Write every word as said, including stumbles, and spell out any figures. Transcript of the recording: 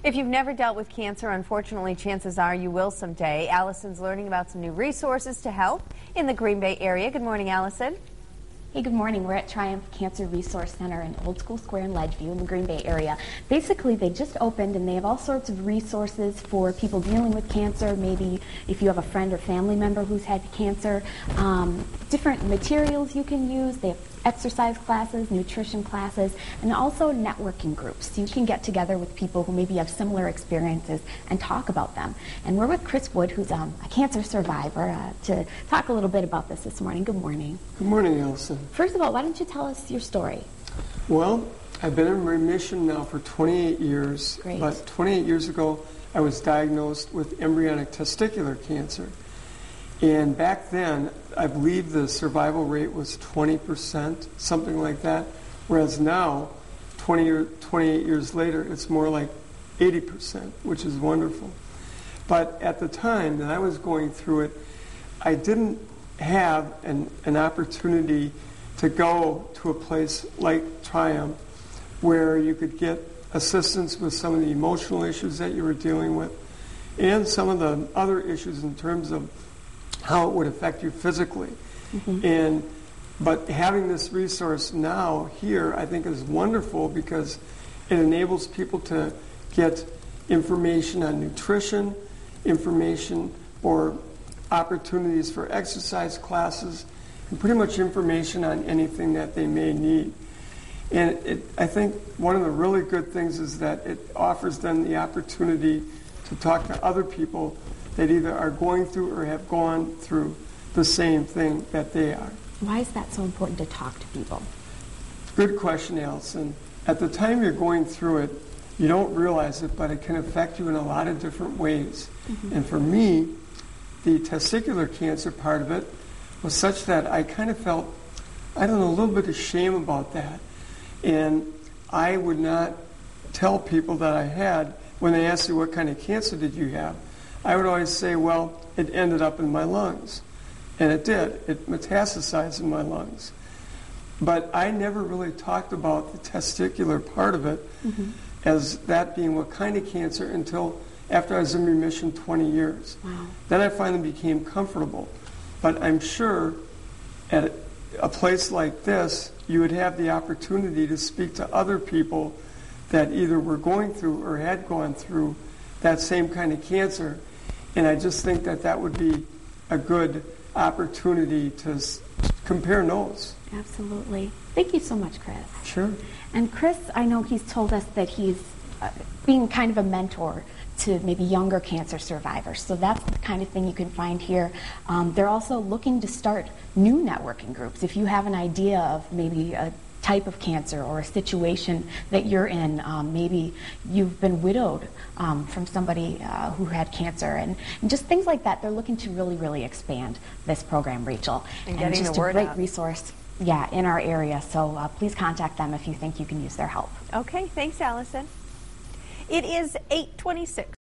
If you've never dealt with cancer, unfortunately, chances are you will someday. Allison's learning about some new resources to help in the Green Bay area. Good morning, Allison. Hey, good morning. We're at Triumph Cancer Resource Center in Old School Square in Ledgeview in the Green Bay area. Basically, they just opened and they have all sorts of resources for people dealing with cancer, maybe if you have a friend or family member who's had cancer, um, different materials you can use. They have exercise classes, nutrition classes, and also networking groups. You can get together with people who maybe have similar experiences and talk about them. And we're with Chris Wood, who's um, a cancer survivor, uh, to talk a little bit about this this morning. Good morning. Good morning, Allison. First of all, why don't you tell us your story? Well, I've been in remission now for twenty-eight years. Great. But twenty-eight years ago, I was diagnosed with embryonic testicular cancer. And back then, I believe the survival rate was twenty percent, something like that. Whereas now, twenty or twenty-eight years later, it's more like eighty percent, which is wonderful. But at the time that I was going through it, I didn't have an, an opportunity to go to a place like Triumph where you could get assistance with some of the emotional issues that you were dealing with and some of the other issues in terms of how it would affect you physically. Mm-hmm. And but having this resource now here, I think, is wonderful because it enables people to get information on nutrition, information or opportunities for exercise classes, and pretty much information on anything that they may need. And it, I think one of the really good things is that it offers them the opportunity to talk to other people that either are going through or have gone through the same thing that they are. Why is that so important to talk to people? Good question, Allison. At the time you're going through it, you don't realize it, but it can affect you in a lot of different ways. Mm-hmm. And for me, the testicular cancer part of it was such that I kind of felt, I don't know, a little bit of shame about that. And I would not tell people that I had, when they asked me what kind of cancer did you have, I would always say, well, it ended up in my lungs. And it did. It metastasized in my lungs. But I never really talked about the testicular part of it mm-hmm. as that being what kind of cancer until after I was in remission twenty years. Wow. Then I finally became comfortable. But I'm sure at a place like this, you would have the opportunity to speak to other people that either were going through or had gone through that same kind of cancer. And I just think that that would be a good opportunity to s- compare notes. Absolutely. Thank you so much, Chris. Sure. And Chris, I know he's told us that he's uh, being kind of a mentor to maybe younger cancer survivors. So that's the kind of thing you can find here. Um, they're also looking to start new networking groups. If you have an idea of maybe a type of cancer or a situation that you're in, um, maybe you've been widowed um, from somebody uh, who had cancer, and, and just things like that. They're looking to really, really expand this program, Rachel. And, and getting just the word a great out. resource, yeah, in our area. So uh, please contact them if you think you can use their help. Okay, thanks, Allison. It is eight twenty-six.